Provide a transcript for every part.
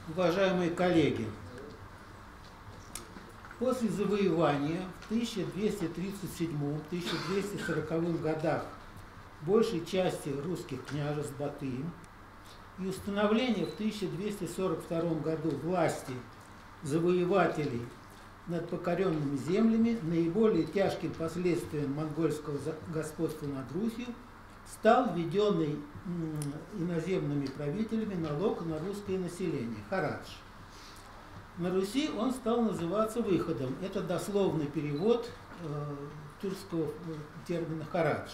Уважаемые коллеги, после завоевания в 1237-1240 годах большей части русских княжеств Батыем и установления в 1242 году власти завоевателей над покоренными землями, наиболее тяжким последствием монгольского господства над Русью стал введенный иноземными правителями налог на русское население – харадж. На Руси он стал называться выходом. Это дословный перевод тюркского термина харадж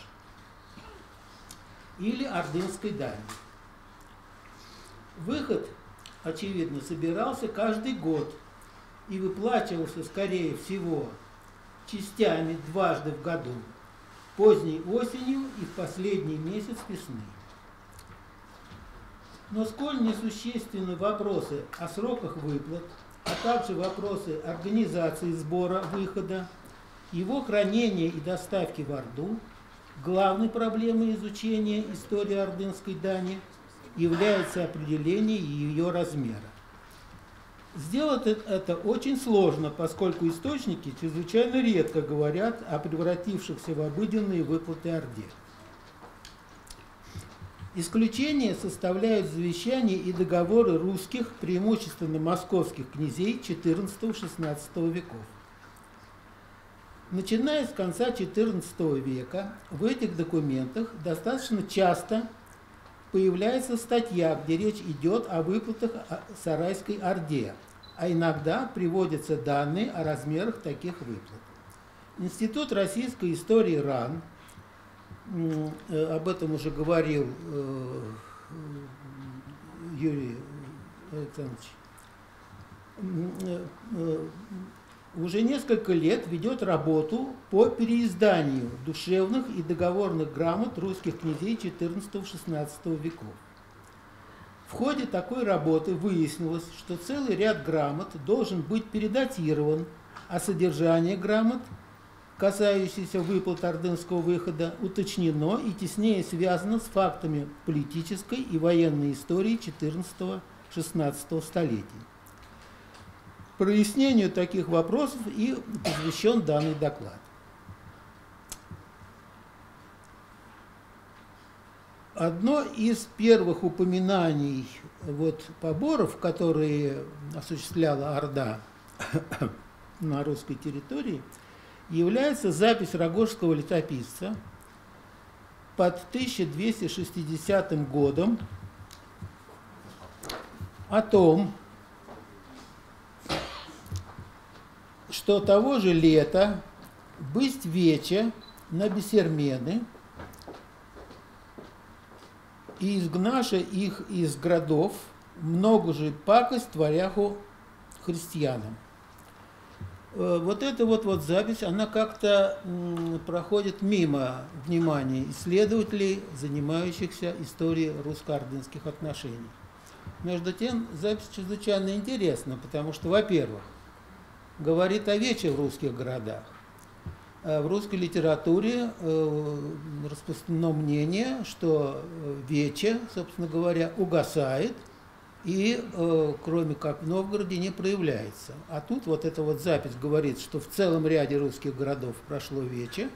или ордынской дани. Выход, очевидно, собирался каждый год и выплачивался, скорее всего, частями дважды в году, поздней осенью и в последний месяц весны. Но сколь несущественны вопросы о сроках выплат, а также вопросы организации сбора выхода, его хранения и доставки в Орду, главной проблемой изучения истории ордынской дани является определение ее размера. Сделать это очень сложно, поскольку источники чрезвычайно редко говорят о превратившихся в обыденные выплаты Орде. Исключение составляют завещания и договоры русских, преимущественно московских князей XIV-XVI веков. Начиная с конца XIV века в этих документах достаточно часто появляется статья, где речь идет о выплатах Сарайской Орде, а иногда приводятся данные о размерах таких выплат. Институт российской истории РАН, об этом уже говорил Юрий Александрович, уже несколько лет ведет работу по переизданию душевных и договорных грамот русских князей XIV-XVI веков. В ходе такой работы выяснилось, что целый ряд грамот должен быть передатирован, а содержание грамот, касающееся выплат ордынского выхода, уточнено и связано с фактами политической и военной истории XIV-XVI столетий. Прояснению таких вопросов и посвящен данный доклад. Одно из первых упоминаний поборов, которые осуществляла Орда на русской территории, является запись рогожского летописца под 1260 годом о том, что того же лета бысть вече на бесермены и изгнаша их из городов, много же пакость творяху христианам. Вот эта запись, она как-то проходит мимо внимания исследователей, занимающихся историей русско-ордынских отношений. Между тем, запись чрезвычайно интересна, потому что, во-первых, говорит о вече в русских городах. В русской литературе распространено мнение, что вече, собственно говоря, угасает и, кроме как в Новгороде, не проявляется. А тут эта запись говорит, что в целом ряде русских городов прошло вече,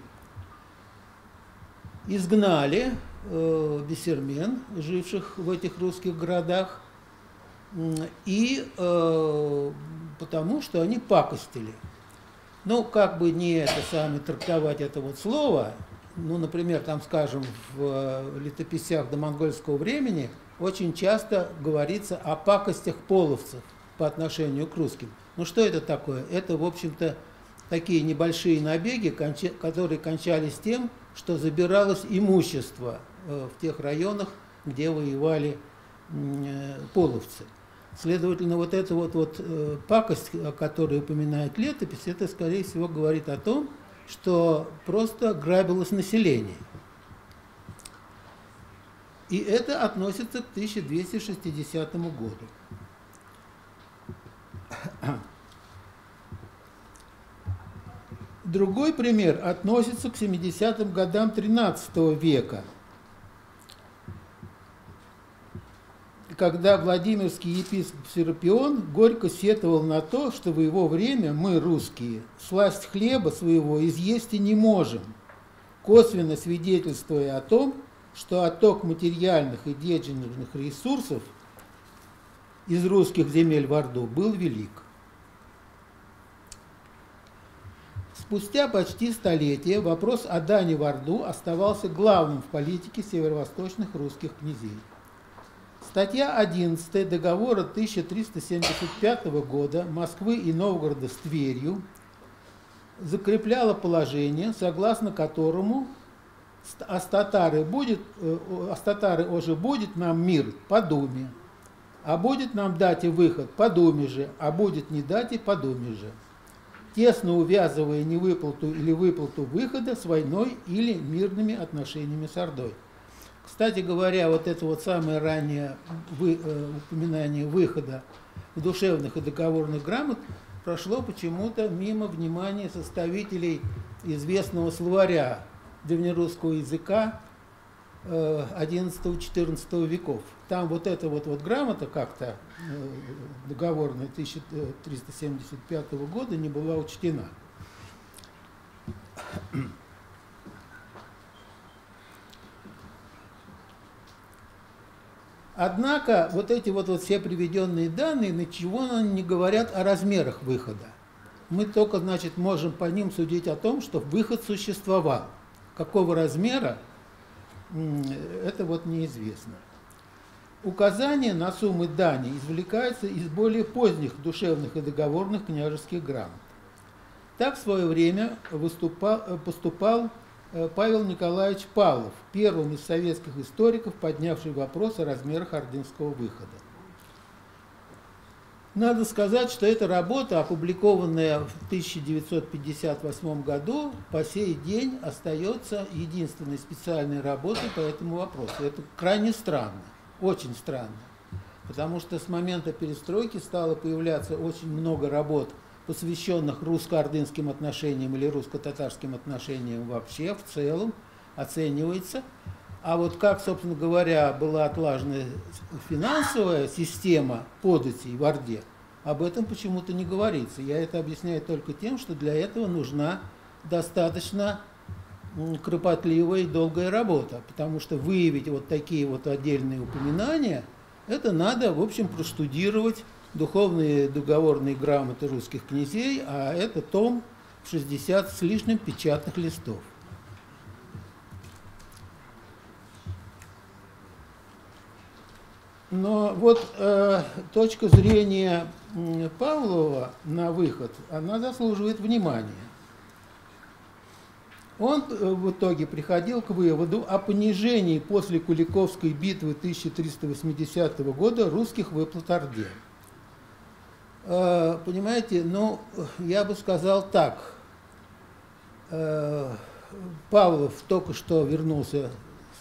изгнали бесермен, живших в этих русских городах, и потому что они пакостили. Ну, как бы не трактовать это слово, например, там, скажем, в летописях домонгольского времени очень часто говорится о пакостях половцев по отношению к русским. Ну, что это такое? Это, в общем-то, такие небольшие набеги, которые кончались тем, что забиралось имущество в тех районах, где воевали половцы. Следовательно, эта пакость, о которой упоминает летопись, это, скорее всего, говорит о том, что просто грабилось население. И это относится к 1260 году. Другой пример относится к 70-м годам XIII века, когда Владимирский епископ Серапион горько сетовал на то, что в его время мы, русские, сласть хлеба своего изъесть и не можем, косвенно свидетельствуя о том, что отток материальных и денежных ресурсов из русских земель в Орду был велик. Спустя почти столетие вопрос о дани в Орду оставался главным в политике северо-восточных русских князей. Статья 11 договора 1375 года Москвы и Новгорода с Тверью закрепляла положение, согласно которому «Астатары уже будет нам мир по думе, а будет нам дать и выход по думе же, а будет не дать и по думе же», тесно увязывая невыплату или выплату выхода с войной или мирными отношениями с Ордой. Кстати говоря, вот это вот самое раннее упоминание выхода в душевных и договорных грамот прошло почему-то мимо внимания составителей известного словаря древнерусского языка XI-XIV веков. Там вот эта вот грамота как-то договорная 1375 года не была учтена. Однако вот эти вот все приведенные данные ничего не говорят о размерах выхода. Мы только, значит, можем по ним судить о том, что выход существовал. Какого размера, это вот неизвестно. Указания на суммы дани извлекаются из более поздних душевных и договорных княжеских грамот. Так в свое время поступал Павел Николаевич Павлов, первым из советских историков, поднявший вопрос о размерах ордынского выхода. Надо сказать, что эта работа, опубликованная в 1958 году, по сей день остается единственной специальной работой по этому вопросу. Это крайне странно, очень странно, потому что с момента перестройки стало появляться очень много работ, посвященных русско-ордынским отношениям или русско-татарским отношениям вообще, в целом, оценивается. А вот как, собственно говоря, была отлажена финансовая система податей в Орде, об этом почему-то не говорится. Я это объясняю только тем, что для этого нужна достаточно кропотливая и долгая работа, потому что выявить вот такие вот отдельные упоминания, это надо, в общем, простудировать духовные договорные грамоты русских князей, а это том 60 с лишним печатных листов. Но вот точка зрения Павлова на выход, она заслуживает внимания. Он в итоге приходил к выводу о понижении после Куликовской битвы 1380 года русских выплат Орде. Понимаете, ну, я бы сказал так. Павлов только что вернулся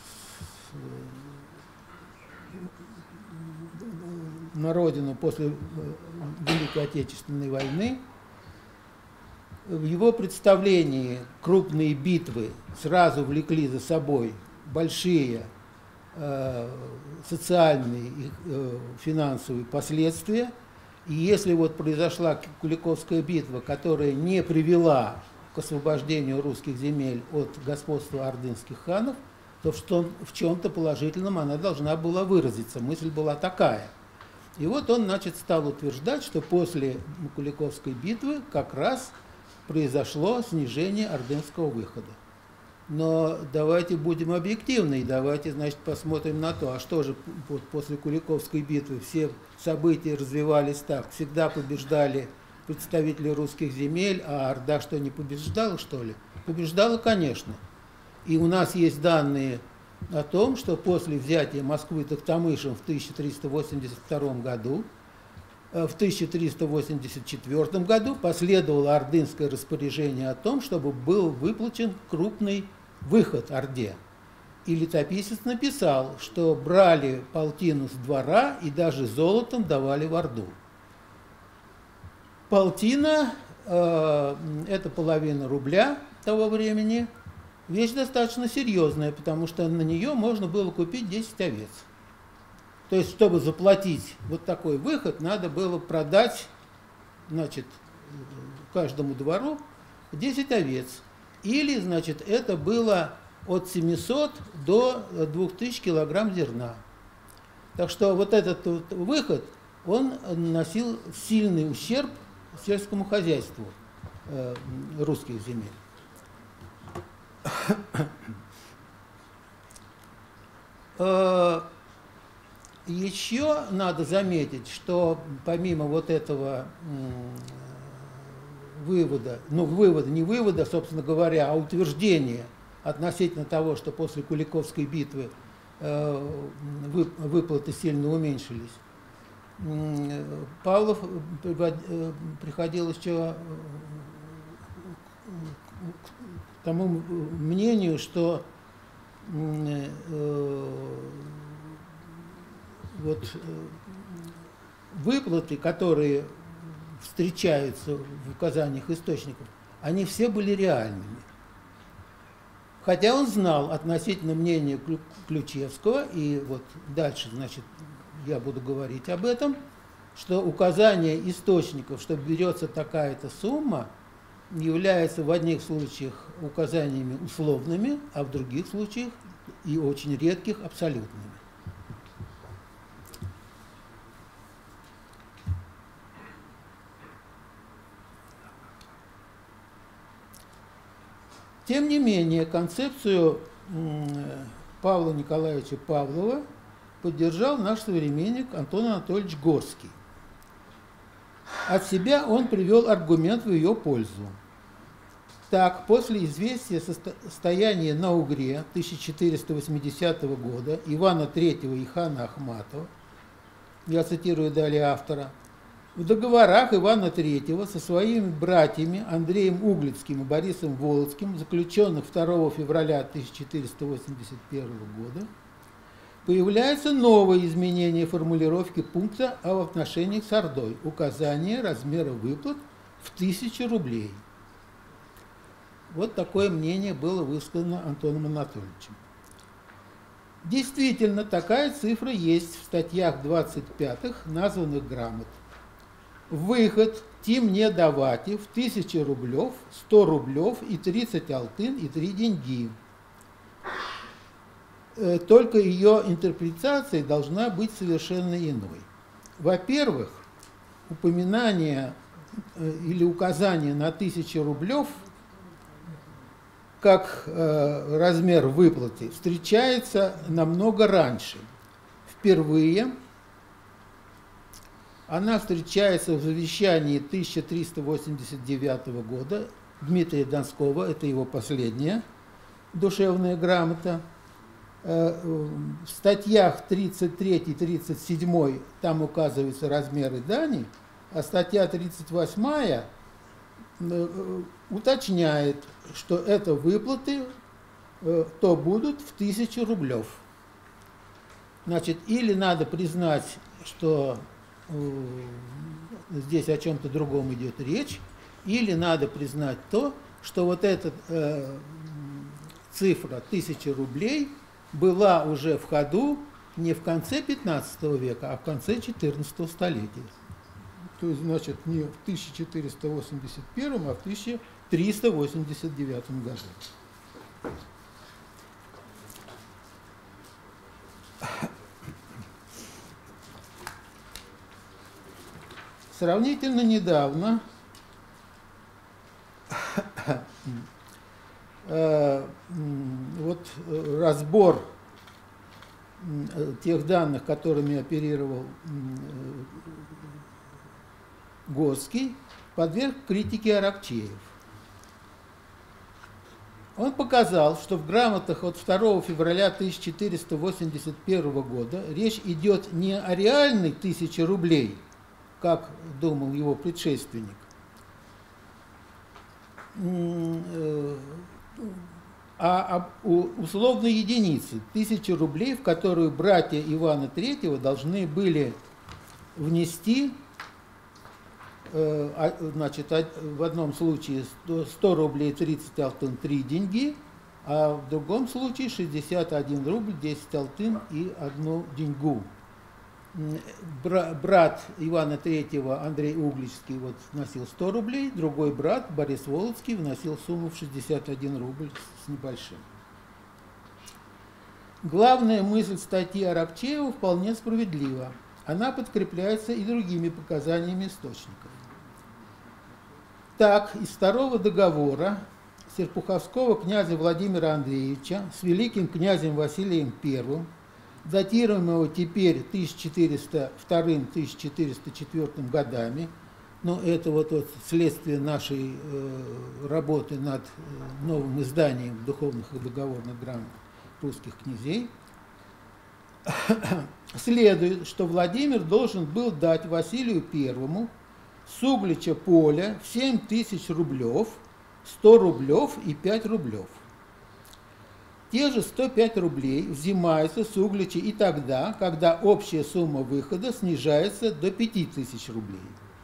на родину после Великой Отечественной войны. В его представлении крупные битвы сразу влекли за собой большие социальные и финансовые последствия. И если вот произошла Куликовская битва, которая не привела к освобождению русских земель от господства ордынских ханов, то в чем-то положительном она должна была выразиться. Мысль была такая. И вот он, значит, стал утверждать, что после Куликовской битвы как раз произошло снижение ордынского выхода. Но давайте будем объективны, и давайте, значит, посмотрим на то, а что же вот после Куликовской битвы все события развивались так, всегда побеждали представители русских земель, а Орда что, не побеждала, что ли? Побеждала, конечно. И у нас есть данные о том, что после взятия Москвы Тохтамышем в 1382 году, в 1384 году последовало ордынское распоряжение о том, чтобы был выплачен крупный выход Орде. И летописец написал, что брали полтину с двора и даже золотом давали в Орду. Полтина это половина рубля того времени. Вещь достаточно серьезная, потому что на нее можно было купить 10 овец. То есть, чтобы заплатить вот такой выход, надо было продать, значит, каждому двору 10 овец. Или, значит, это было от 700 до 2000 килограмм зерна. Так что вот этот вот выход, он наносил сильный ущерб сельскому хозяйству русских земель. Еще надо заметить, что помимо вот этого вывода, ну вывода, не вывода, собственно говоря, а утверждения относительно того, что после Куликовской битвы выплаты сильно уменьшились, Павлов приходил еще к тому мнению, что вот выплаты, которые встречаются в указаниях источников, они все были реальными. Хотя он знал относительно мнения Ключевского, и вот дальше, значит, я буду говорить об этом, что указание источников, что берется такая-то сумма, является в одних случаях указаниями условными, а в других случаях и очень редких абсолютными. Тем не менее, концепцию Павла Николаевича Павлова поддержал наш современник Антон Анатольевич Горский. От себя он привел аргумент в ее пользу. Так, после известия состояния на Угре 1480 года Ивана III и хана Ахматова, я цитирую далее автора, в договорах Ивана III со своими братьями Андреем Углицким и Борисом Волоцким, заключенных 2 февраля 1481 года, появляется новое изменение формулировки пункта об отношениях с Ордой, указание размера выплат в 1000 рублей. Вот такое мнение было высказано Антоном Анатольевичем. Действительно, такая цифра есть в статьях 25 названных грамот. Выход тимне давати в 1000 рублев, 100 рублев и 30 алтын и 3 деньги. Только ее интерпретация должна быть совершенно иной. Во-первых, упоминание или указание на 1000 рублев как размер выплаты встречается намного раньше. Впервые она встречается в завещании 1389 года Дмитрия Донского, это его последняя душевная грамота. В статьях 33-37 там указываются размеры дани, а статья 38 уточняет, что это выплаты то будут в 1000 рублев. Значит, или надо признать, что здесь о чем-то другом идет речь, или надо признать то, что вот эта цифра 1000 рублей была уже в ходу не в конце 15 века, а в конце 14 столетия. То есть, значит, не в 1481, а в 1389 году. Сравнительно недавно вот разбор тех данных, которыми оперировал Горский, подверг критике Аракчеев. Он показал, что в грамотах от 2 февраля 1481 года речь идет не о реальной 1000 рублей, как думал его предшественник, а об условной единице 1000 рублей, в которую братья Ивана III должны были внести, значит, в одном случае 100 рублей 30 алтын 3 деньги, а в другом случае 61 рубль 10 алтын и 1 деньгу. брат Ивана III Андрей Угличский вносил 100 рублей, другой брат Борис Володский вносил сумму в 61 рубль с небольшим. Главная мысль статьи Аракчеева вполне справедлива. Она подкрепляется и другими показаниями источников. Так, из второго договора серпуховского князя Владимира Андреевича с великим князем Василием I, датируемого теперь 1402-1404 годами, но это следствие нашей работы над новым изданием духовных и договорных грамот русских князей, следует, что Владимир должен был дать Василию I с Углича поля в 7000 рублев, 100 рублев и 5 рублев. Те же 105 рублей взимаются с Углича и тогда, когда общая сумма выхода снижается до 5000 рублей.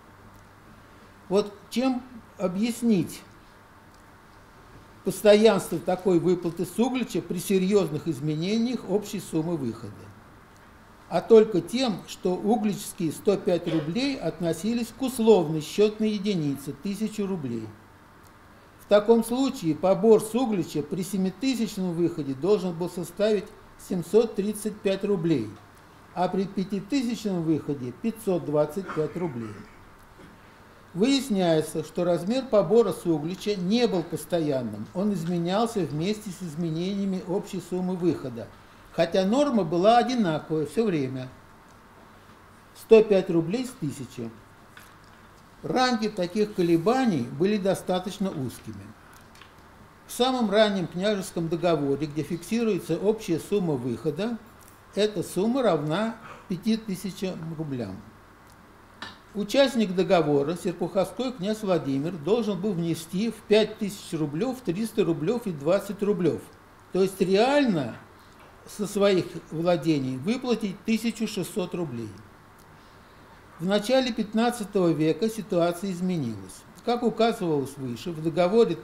Чем объяснить постоянство такой выплаты с Углича при серьезных изменениях общей суммы выхода? А только тем, что угличские 105 рублей относились к условной счетной единице 1000 рублей. В таком случае побор с Углича при 7000 выходе должен был составить 735 рублей, а при 5000 выходе 525 рублей. Выясняется, что размер побора с Углича не был постоянным, он изменялся вместе с изменениями общей суммы выхода, хотя норма была одинаковая все время – 105 рублей с 1000. Рамки таких колебаний были достаточно узкими. В самом раннем княжеском договоре, где фиксируется общая сумма выхода, эта сумма равна 5000 рублям. Участник договора, серпуховской князь Владимир, должен был внести в 5000 рублев 300 рублев и 20 рублев, то есть реально со своих владений выплатить 1600 рублей. В начале XV века ситуация изменилась. Как указывалось выше, в договоре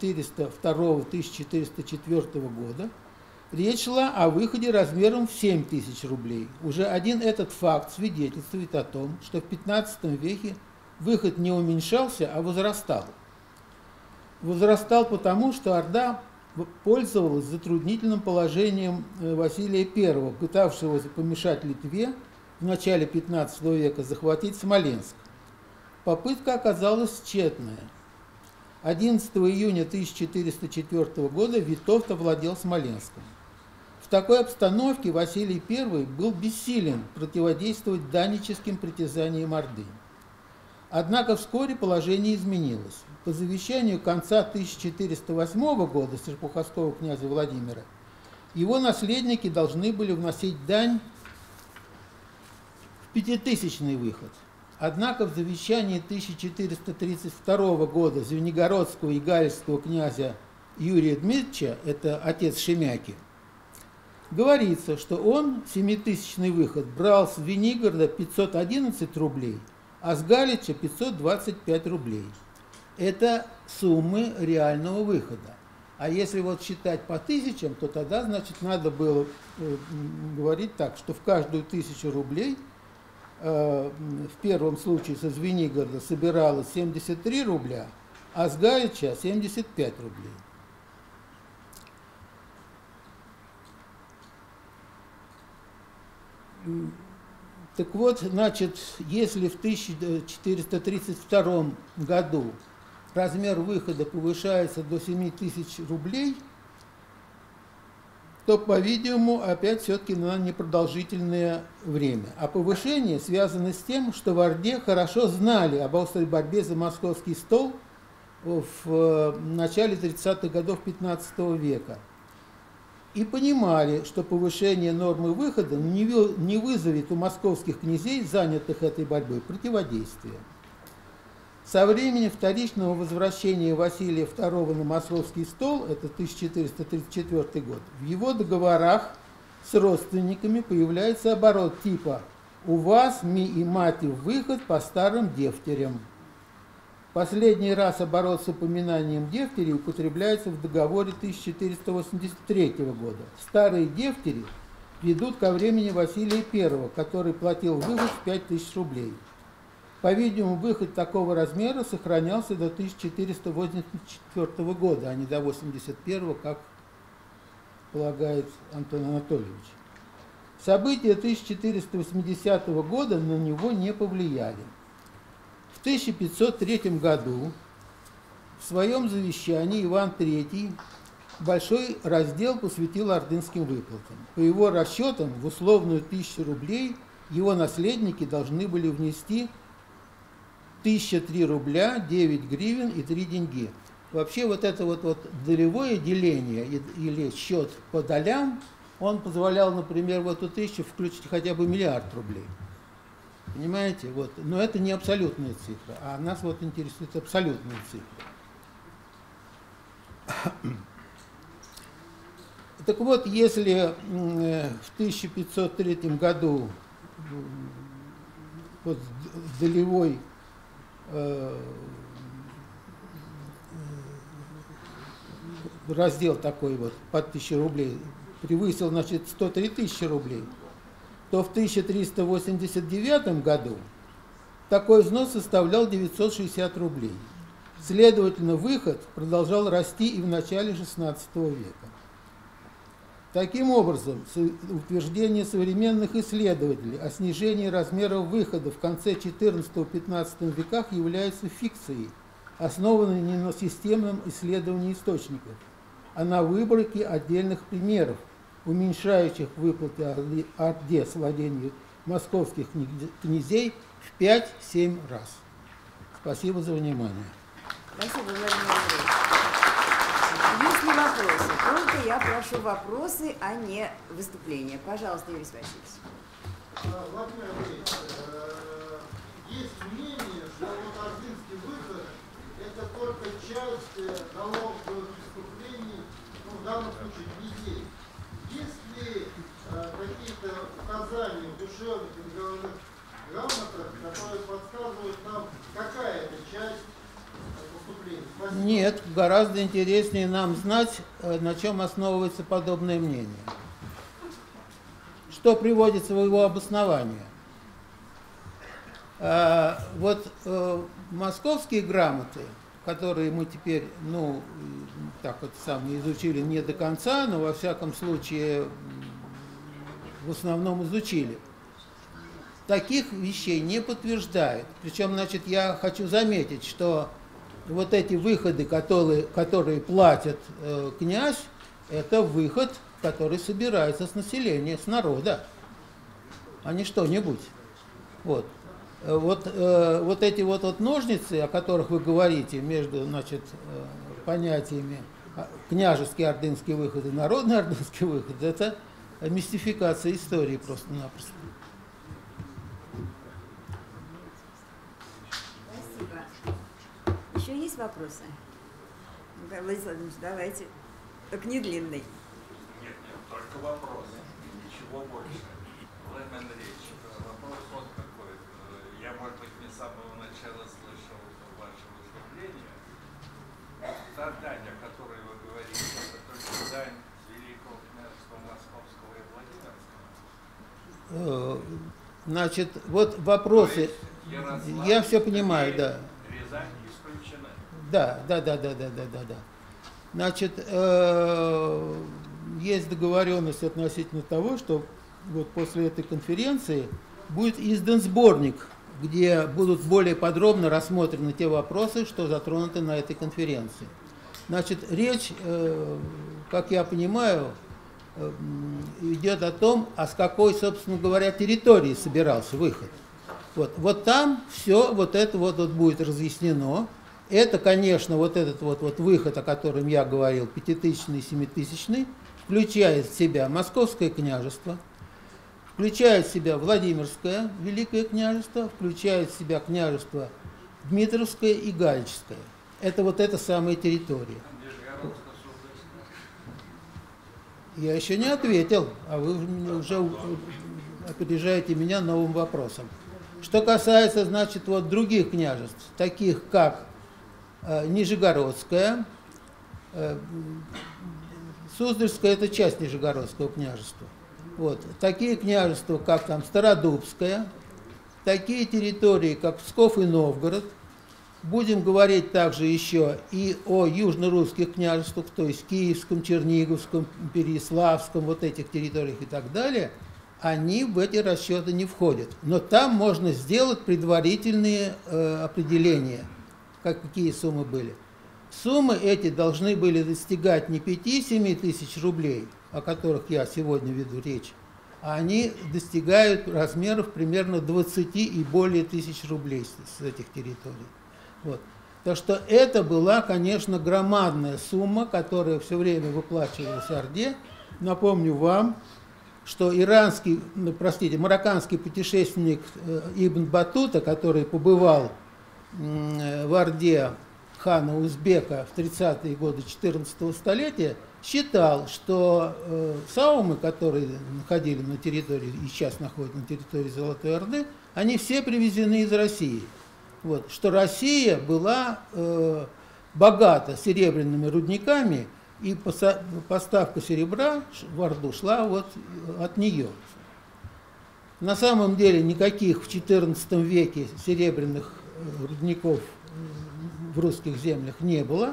1402-1404 года речь шла о выходе размером в 7000 рублей. Уже один этот факт свидетельствует о том, что в XV веке выход не уменьшался, а возрастал. Возрастал потому, что Орда пользовалась затруднительным положением Василия I, пытавшегося помешать Литве в начале XV века захватить Смоленск. Попытка оказалась тщетная. 11 июня 1404 года Витовт овладел Смоленском. В такой обстановке Василий I был бессилен противодействовать даническим притязаниям Орды. Однако вскоре положение изменилось. По завещанию конца 1408 года серпуховского князя Владимира его наследники должны были вносить дань в 5000-й выход. Однако в завещании 1432 года звенигородского и галицкого князя Юрия Дмитрича, это отец Шемяки, говорится, что он 7000-й выход брал с Звенигорода 511 рублей, а с Галича 525 рублей. Это суммы реального выхода. А если считать по тысячам, то тогда, значит, надо было говорить так, что в каждую 1000 рублей в первом случае со Звенигорода собиралось 73 рубля, а с Галича 75 рублей. Так вот, значит, если в 1432 году размер выхода повышается до 7000 рублей, то, по-видимому, опять все-таки на непродолжительное время. А повышение связано с тем, что в Орде хорошо знали об острой борьбе за московский стол в начале 30-х годов XV века и понимали, что повышение нормы выхода не вызовет у московских князей, занятых этой борьбой, противодействия. Со времени вторичного возвращения Василия II на московский стол, это 1434 год, в его договорах с родственниками появляется оборот типа «У вас, ми и мати, выход по старым девтерям». Последний раз оборот с упоминанием девтерей употребляется в договоре 1483 года. Старые девтери ведут ко времени Василия I, который платил вывоз в 5000 рублей. По-видимому, выход такого размера сохранялся до 1484 года, а не до 81, как полагает Антон Анатольевич. События 1480 года на него не повлияли. В 1503 году в своем завещании Иван III большой раздел посвятил ордынским выплатам. По его расчетам, в условную 1000 рублей его наследники должны были внести 1003 рубля, 9 гривен и 3 деньги. Вообще вот это вот долевое деление или счет по долям, он позволял, например, в эту 1000 включить хотя бы миллиард рублей. Понимаете? Вот. Но это не абсолютная цифра, а нас вот интересует абсолютная цифра. Так вот, если в 1503 году вот долевой раздел такой вот под 1000 рублей превысил, значит, 103 тысячи рублей, то в 1389 году такой взнос составлял 960 рублей. Следовательно, выход продолжал расти и в начале XVI века. Таким образом, утверждения современных исследователей о снижении размеров выхода в конце XIV-XV веках являются фикцией, основанной не на системном исследовании источников, а на выборке отдельных примеров, уменьшающих выплаты Орде с владений московских князей в 5-7 раз. Спасибо за внимание. Спасибо, Владимир Андреевич. Есть ли вопросы? Только я прошу вопросы, а не выступления. Пожалуйста, Юрий Васильевич. Владимир Андреевич, есть мнение, что вот ордынский выход – это только часть налоговых преступлений, ну, в данном случае князей. Есть ли какие-то указания в душевных и договорных грамотах, которые подсказывают нам, какая это часть преступлений? Спасибо. Нет, гораздо интереснее нам знать, на чем основывается подобное мнение. Что приводится в его обоснование? Вот московские грамоты, которые мы теперь, ну, так вот сами изучили не до конца, но во всяком случае в основном изучили, таких вещей не подтверждает. Причем, значит, я хочу заметить, что вот эти выходы, которые платит князь, это выход, который собирается с населения, с народа, а не что-нибудь. Вот. Вот эти вот ножницы, о которых вы говорите, между, значит, понятиями княжеский ордынский выход и народный ордынский выход, это мистификация истории просто-напросто. Спасибо. Еще есть вопросы? Владимир Владимирович, давайте. Только не длинный. Нет, только вопросы. Ничего больше. Владимир Андреевич, вопрос вот какой. Я, может быть, не с самого начала слышал ваше выступление. Та дань, о которой вы говорите, это только дань Великого княжества Московского и Владимирского. Значит, вот вопросы. Я все понимаю, да. Рязань исключена. Да. Значит, есть договоренность относительно того, что вот после этой конференции будет издан сборник, где будут более подробно рассмотрены те вопросы, что затронуты на этой конференции. Значит, речь, как я понимаю, идет о том, а с какой, собственно говоря, территории собирался выход. Вот там все вот это вот будет разъяснено. Это, конечно, вот этот вот выход, о котором я говорил, 5000-й, 7000-й, включает в себя Московское княжество, включает в себя Владимирское Великое княжество, включает в себя княжество Дмитровское и Галичское. Это вот эта самая территория. Я еще не ответил, а вы уже опережаете меня новым вопросом. Что касается, значит, вот других княжеств, таких как Нижегородское, Суздальское – это часть Нижегородского княжества. Вот. Такие княжества, как там Стародубское, такие территории, как Псков и Новгород. Будем говорить также еще и о южно-русских княжествах, то есть Киевском, Черниговском, Переяславском, вот этих территориях и так далее. Они в эти расчеты не входят. Но там можно сделать предварительные определения, какие суммы были. Суммы эти должны были достигать не 5-7 тысяч рублей, о которых я сегодня веду речь, а они достигают размеров примерно 20 и более тысяч рублей с этих территорий. Вот. Так что это была, конечно, громадная сумма, которая все время выплачивалась Орде. Напомню вам, что марокканский путешественник Ибн Батута, который побывал в Орде хана Узбека в 30-е годы 14-го столетия, считал, что саумы, которые находили на территории, и сейчас находятся на территории Золотой Орды, они все привезены из России. Вот, что Россия была богата серебряными рудниками, и поставка серебра в Орду шла вот от нее. На самом деле никаких в XIV веке серебряных рудников в русских землях не было.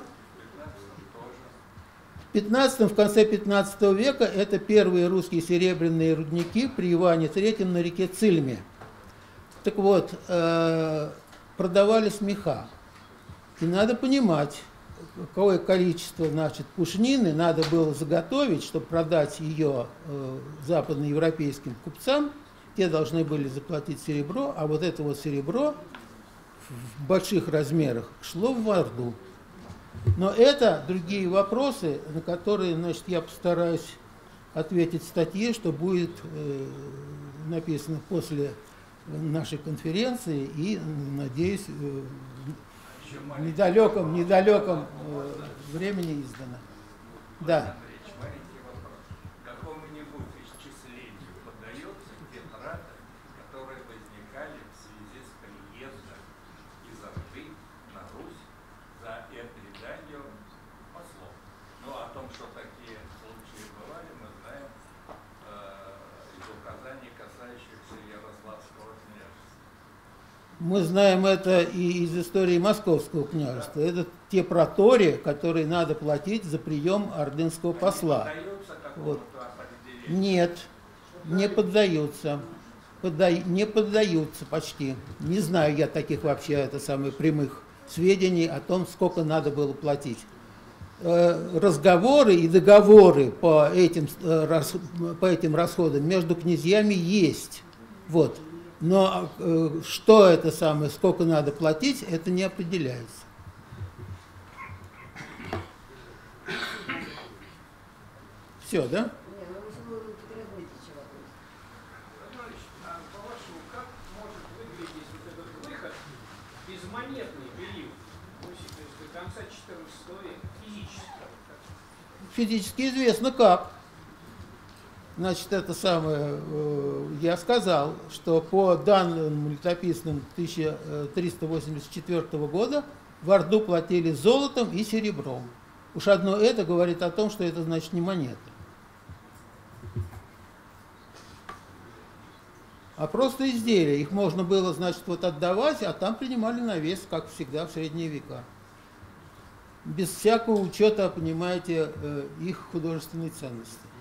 В конце 15 века это первые русские серебряные рудники при Иване III на реке Цильме. Так вот, продавались меха. И надо понимать, какое количество, значит, пушнины надо было заготовить, чтобы продать ее западноевропейским купцам. Те должны были заплатить серебро, а вот это вот серебро в больших размерах шло в Орду. Но это другие вопросы, на которые, значит, я постараюсь ответить в статье, что будет написано после нашей конференции и, надеюсь, в недалеком времени издано. Да. Маленький вопрос. Какому-нибудь исчислению поддается те траты, которые возникали в связи с приездом из Орды на Русь за переданию послов? Ну, о том, что такие случаи бывали, мы знаем из указаний, касающихся Ярославского княжества. Мы знаем это и из истории Московского княжества. Это те протори, которые надо платить за прием ордынского посла. Поддаются какому-то Вот. определению? Нет, не поддаются. Не поддаются почти. Не знаю я таких вообще прямых сведений о том, сколько надо было платить. Разговоры и договоры по этим расходам между князьями есть. Вот. Но что это самое, сколько надо платить, это не определяется. Все, да? По-вашему, как может выглядеть вот этот выход в безмонетный период, то есть до конца XIV века, физически? Физически известно как. Значит, это самое, я сказал, что по данным летописным 1384 года в Орду платили золотом и серебром. Уж одно это говорит о том, что это значит не монеты, а просто изделия. Их можно было, значит, вот отдавать, а там принимали на вес, как всегда в средние века. Без всякого учета, понимаете, их художественной ценности.